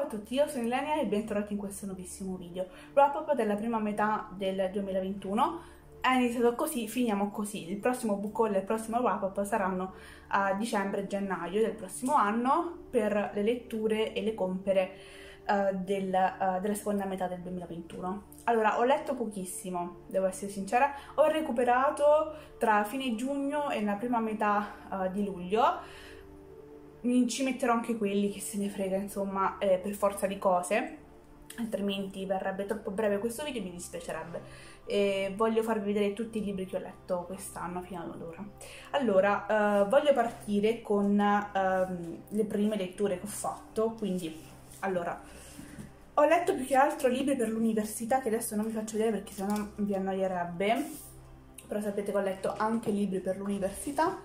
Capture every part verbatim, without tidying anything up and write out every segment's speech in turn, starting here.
tutti, io sono Ilenia e bentornati in questo nuovissimo video. Wrap-up della prima metà del duemilaventuno. È iniziato così, finiamo così. Il prossimo book haul e il prossimo wrap-up saranno a dicembre e gennaio del prossimo anno per le letture e le compere uh, del, uh, della seconda metà del duemilaventuno. Allora, ho letto pochissimo, devo essere sincera. Ho recuperato tra fine giugno e la prima metà uh, di luglio. Ci metterò anche quelli, che se ne frega, insomma, eh, per forza di cose, altrimenti verrebbe troppo breve questo video e mi dispiacerebbe. E voglio farvi vedere tutti i libri che ho letto quest'anno fino ad ora. Allora, uh, voglio partire con uh, le prime letture che ho fatto, quindi, allora, ho letto più che altro libri per l'università, che adesso non vi faccio vedere perché sennò vi annoierebbe, però sapete che ho letto anche libri per l'università.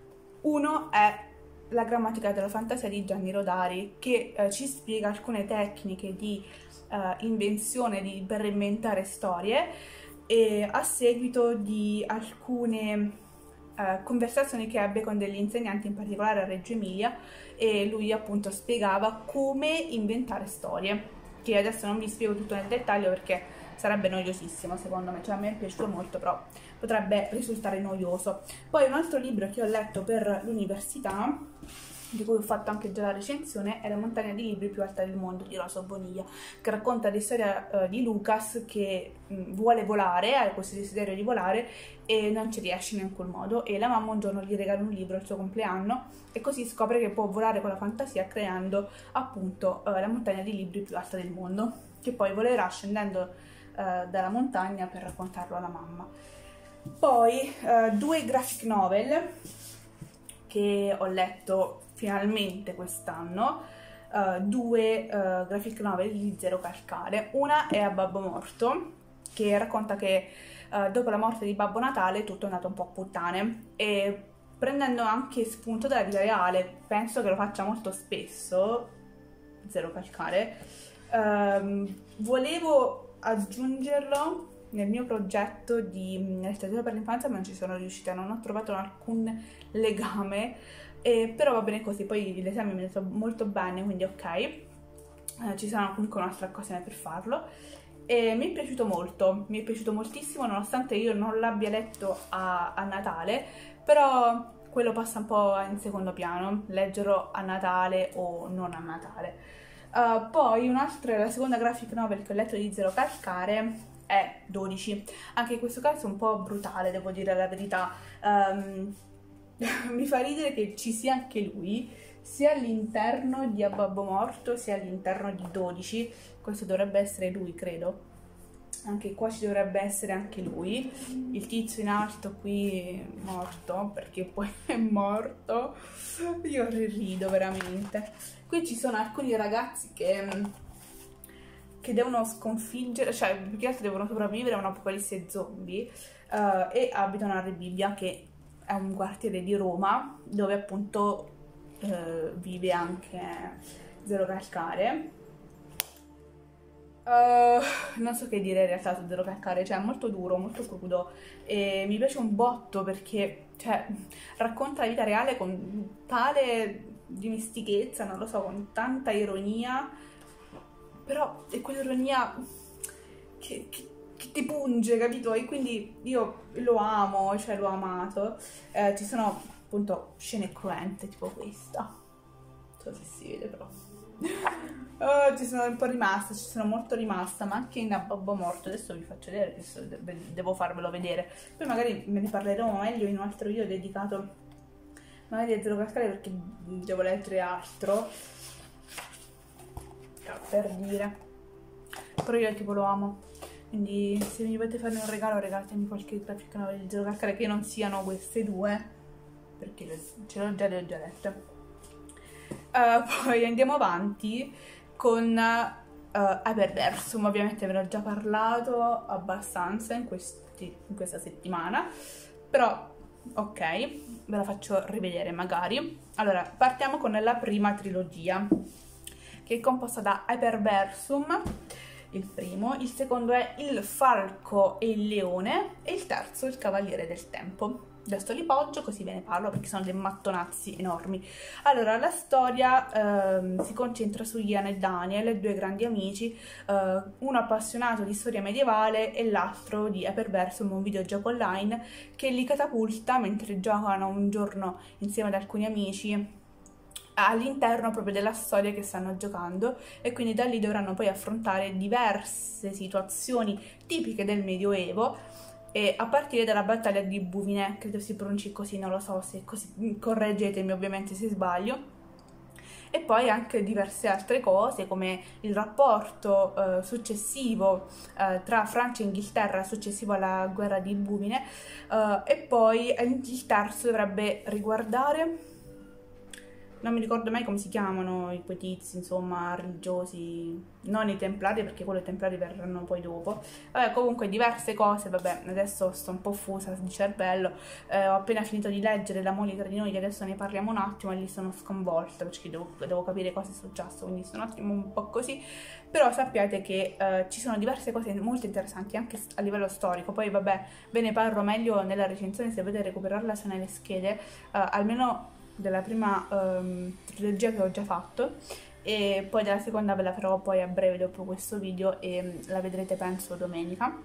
Uno è La grammatica della fantasia di Gianni Rodari, che eh, ci spiega alcune tecniche di eh, invenzione di, per inventare storie, e a seguito di alcune eh, conversazioni che ebbe con degli insegnanti, in particolare a Reggio Emilia, e lui appunto spiegava come inventare storie, che adesso non vi spiego tutto nel dettaglio perché sarebbe noiosissimo secondo me, cioè a me è piaciuto molto, però potrebbe risultare noioso. Poi un altro libro che ho letto per l'università, di cui ho fatto anche già la recensione, è La montagna di libri più alta del mondo di Rosa Boniglia, che racconta la storia uh, di Lucas che mh, vuole volare, ha questo desiderio di volare e non ci riesce in quel modo, e la mamma un giorno gli regala un libro al suo compleanno e così scopre che può volare con la fantasia, creando appunto uh, la montagna di libri più alta del mondo, che poi volerà scendendo Uh, dalla montagna per raccontarlo alla mamma. Poi uh, due graphic novel che ho letto finalmente quest'anno, uh, due uh, graphic novel di Zero Calcare. Una è A Babbo Morto, che racconta che uh, dopo la morte di Babbo Natale tutto è andato un po' a puttane, e prendendo anche spunto dalla vita reale, penso che lo faccia molto spesso Zero Calcare. Uh, volevo aggiungerlo nel mio progetto di letteratura per l'infanzia, ma non ci sono riuscita, non ho trovato alcun legame, eh, però va bene così. Poi l'esame mi è andato molto bene, quindi ok, eh, ci sarà comunque un'altra occasione per farlo. E mi è piaciuto molto, mi è piaciuto moltissimo, nonostante io non l'abbia letto a, a Natale, però quello passa un po' in secondo piano, leggerlo a Natale o non a Natale. Uh, poi un'altra, la seconda graphic novel che ho letto di Zero Calcare è dodici. Anche in questo caso è un po' brutale, devo dire la verità. Um, mi fa ridere che ci sia anche lui, sia all'interno di A Babbo Morto, sia all'interno di dodici. Questo dovrebbe essere lui, credo. Anche qua ci dovrebbe essere anche lui. Il tizio in alto qui è morto, perché poi è morto. Io rido veramente. Qui ci sono alcuni ragazzi che, che devono sconfiggere, cioè più che altro devono sopravvivere a un'apocalisse zombie, uh, e abitano a Rebibbia, che è un quartiere di Roma dove appunto uh, vive anche Zero Calcare. Uh, non so che dire in realtà su Zero Calcare, cioè è molto duro, molto crudo, e mi piace un botto perché cioè, racconta la vita reale con tale dimestichezza, non lo so, con tanta ironia, però è quell'ironia che, che, che ti punge, capito? E quindi io lo amo, cioè l'ho amato. Eh, ci sono appunto scene cruente, tipo questa, non so se si vede però. Oh, ci sono un po' rimasta, ci sono molto rimasta, ma anche in A Babbo Morto. Adesso vi faccio vedere, adesso devo farvelo vedere, poi magari me ne parleremo meglio in un altro video dedicato magari a Zero Calcare, perché devo leggere altro, per dire, però io tipo lo amo, quindi se mi volete fare un regalo regalatemi qualche graphic novel di Zero Calcare che non siano queste due, perché ce l'ho già, le ho già lette. Uh, poi andiamo avanti con uh, Hyperversum. Ovviamente ve ne ho già parlato abbastanza in, questi, in questa settimana, però ok, ve la faccio rivedere magari. Allora, partiamo con la prima trilogia, che è composta da Hyperversum, il primo, il secondo è Il Falco e il Leone e il terzo Il Cavaliere del Tempo. Adesso li poggio così ve ne parlo perché sono dei mattonazzi enormi. Allora, la storia ehm, si concentra su Ian e Daniel, due grandi amici, eh, uno appassionato di storia medievale e l'altro di Hyperversum, un videogioco online che li catapulta mentre giocano un giorno insieme ad alcuni amici all'interno proprio della storia che stanno giocando, e quindi da lì dovranno poi affrontare diverse situazioni tipiche del Medioevo, e a partire dalla battaglia di Bouvines, credo si pronunci così, non lo so, se così, correggetemi ovviamente se sbaglio, e poi anche diverse altre cose come il rapporto eh, successivo eh, tra Francia e Inghilterra successivo alla guerra di Bouvines, eh, e poi il terzo dovrebbe riguardare, non mi ricordo mai come si chiamano i quei tizi, insomma, religiosi, non i templari perché quelli templari verranno poi dopo. Vabbè, comunque diverse cose, vabbè, adesso sto un po' fusa di cervello, eh, ho appena finito di leggere La moglie tra di noi, che adesso ne parliamo un attimo, e lì sono sconvolta perché devo, devo capire cosa è successo, quindi sono un attimo un po' così, però sappiate che eh, ci sono diverse cose molto interessanti anche a livello storico. Poi vabbè, ve ne parlo meglio nella recensione, se volete recuperarla sono nelle schede, eh, almeno della prima um, trilogia che ho già fatto, e poi della seconda ve la farò poi a breve dopo questo video e la vedrete penso domenica.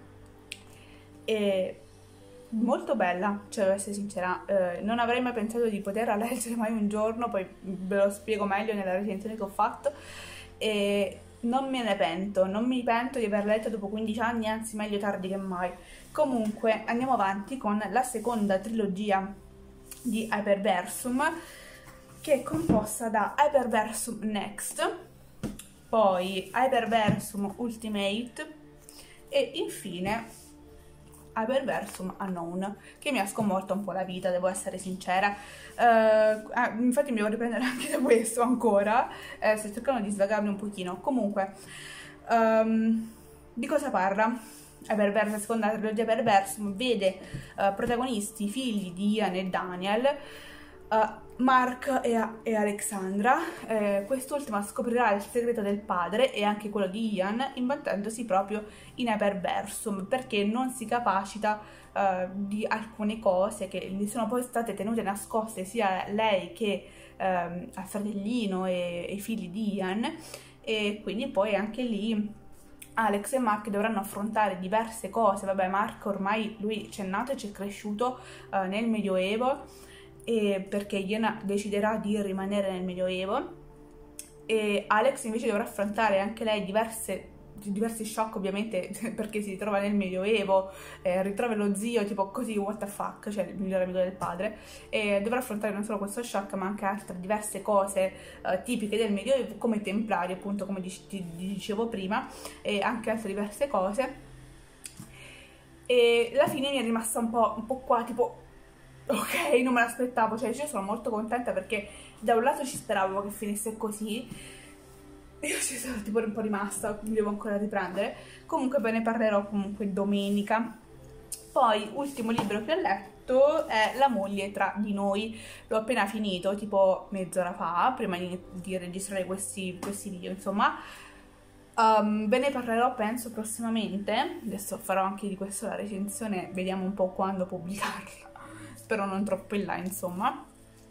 E molto bella, cioè devo essere sincera, eh, non avrei mai pensato di poterla leggere mai un giorno, poi ve lo spiego meglio nella recensione che ho fatto, e non me ne pento, non mi pento di averla letta dopo quindici anni, anzi meglio tardi che mai. Comunque andiamo avanti con la seconda trilogia di Hyperversum, che è composta da Hyperversum Next, poi Hyperversum Ultimate e infine Hyperversum Unknown, che mi ha sconvolto un po' la vita, devo essere sincera. Uh, ah, infatti mi devo riprendere anche da questo ancora, eh, sto cercando di svagarmi un pochino. Comunque, um, di cosa parla? Hyperversum, la seconda trilogia Hyperversum vede uh, protagonisti figli di Ian e Daniel, uh, Mark e, e Alexandra. Eh, quest'ultima scoprirà il segreto del padre e anche quello di Ian, imbattendosi proprio in Hyperversum perché non si capacita uh, di alcune cose che gli sono poi state tenute nascoste sia a lei che um, al fratellino e ai figli di Ian, e quindi poi anche lì Alex e Mark dovranno affrontare diverse cose. Vabbè, Mark ormai lui c'è nato e c'è cresciuto uh, nel Medioevo, e perché Ian deciderà di rimanere nel Medioevo, e Alex invece dovrà affrontare anche lei diverse diversi shock ovviamente perché si ritrova nel Medioevo, eh, ritrova lo zio tipo così what the fuck, cioè il migliore amico del padre, e dovrà affrontare non solo questo shock ma anche altre diverse cose eh, tipiche del Medioevo come i templari, appunto, come dic dicevo prima, e anche altre diverse cose. E la fine mi è rimasta un po', un po' qua tipo ok, non me l'aspettavo, cioè io sono molto contenta perché da un lato ci speravo che finisse così. Io ci sono tipo un po' rimasta, mi devo ancora riprendere. Comunque ve ne parlerò comunque domenica. Poi, ultimo libro che ho letto è La moglie tra di noi. L'ho appena finito, tipo mezz'ora fa, prima di, di registrare questi, questi video, insomma. Um, ve ne parlerò penso prossimamente. Adesso farò anche di questo la recensione, vediamo un po' quando pubblicarla. Spero non troppo in là, insomma.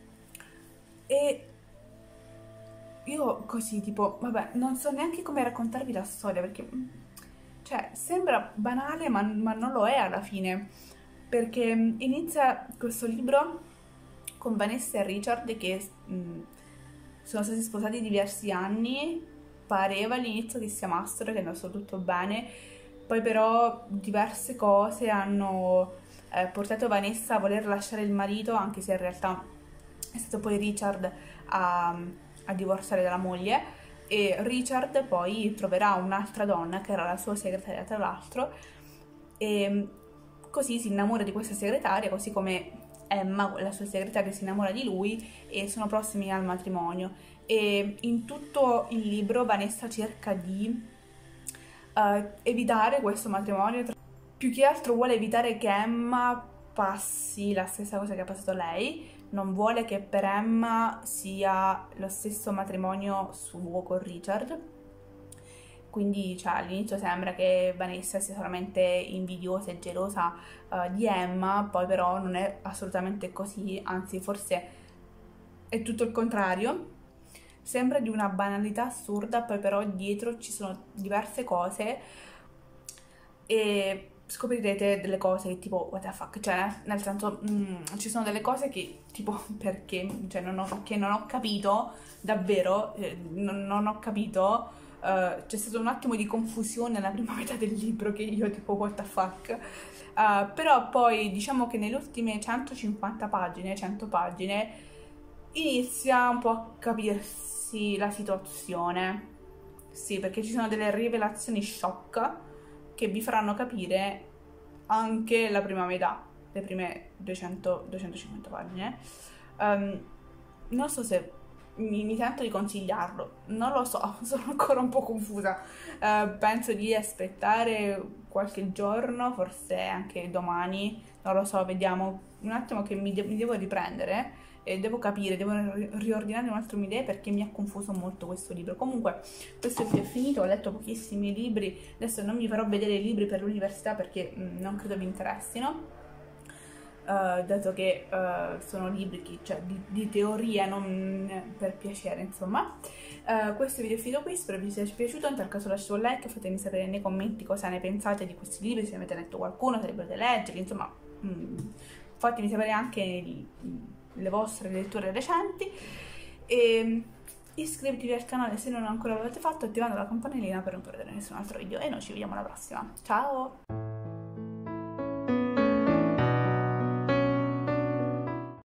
E io così, tipo, vabbè, non so neanche come raccontarvi la storia, perché, cioè, sembra banale, ma, ma non lo è alla fine, perché inizia questo libro con Vanessa e Richard che mh, sono stati sposati diversi anni, pareva all'inizio che si amassero, che è andato tutto bene, poi però diverse cose hanno eh, portato Vanessa a voler lasciare il marito, anche se in realtà è stato poi Richard a... a divorziare dalla moglie, e Richard poi troverà un'altra donna che era la sua segretaria tra l'altro, e così si innamora di questa segretaria, così come Emma, la sua segretaria, si innamora di lui e sono prossimi al matrimonio. E in tutto il libro Vanessa cerca di uh, evitare questo matrimonio, più che altro vuole evitare che Emma passi la stessa cosa che ha passato lei, non vuole che per Emma sia lo stesso matrimonio suo con Richard, quindi cioè, all'inizio sembra che Vanessa sia solamente invidiosa e gelosa uh, di Emma, poi però non è assolutamente così, anzi forse è tutto il contrario. Sembra di una banalità assurda, poi però dietro ci sono diverse cose e scoprirete delle cose che tipo what the fuck, cioè nel senso mm, ci sono delle cose che tipo perché, cioè non ho, che non ho capito davvero, eh, non, non ho capito. Uh, c'è stato un attimo di confusione nella prima metà del libro che io tipo what the fuck, uh, però poi diciamo che nelle ultime centocinquanta pagine, cento pagine inizia un po' a capirsi la situazione, sì, perché ci sono delle rivelazioni shock che vi faranno capire anche la prima metà, le prime duecento duecentocinquanta pagine. Um, non so se mi, mi sento di consigliarlo, non lo so, sono ancora un po' confusa. Uh, penso di aspettare qualche giorno, forse anche domani, non lo so, vediamo un attimo che mi, de- mi devo riprendere e devo capire, devo riordinare un altro idee perché mi ha confuso molto questo libro. Comunque questo video è finito, ho letto pochissimi libri, adesso non mi farò vedere i libri per l'università perché mh, non credo vi interessino. Uh, dato che uh, sono libri che, cioè, di, di teoria, non per piacere, insomma. Uh, questo video è finito qui, spero vi sia piaciuto. In tal caso lasciate un like, fatemi sapere nei commenti cosa ne pensate di questi libri, se avete letto qualcuno, se volete leggerli, insomma, mh, fatemi sapere anche il, le vostre letture recenti e iscrivetevi al canale se non ancora l'avete fatto, attivando la campanellina per non perdere nessun altro video e noi ci vediamo alla prossima. Ciao!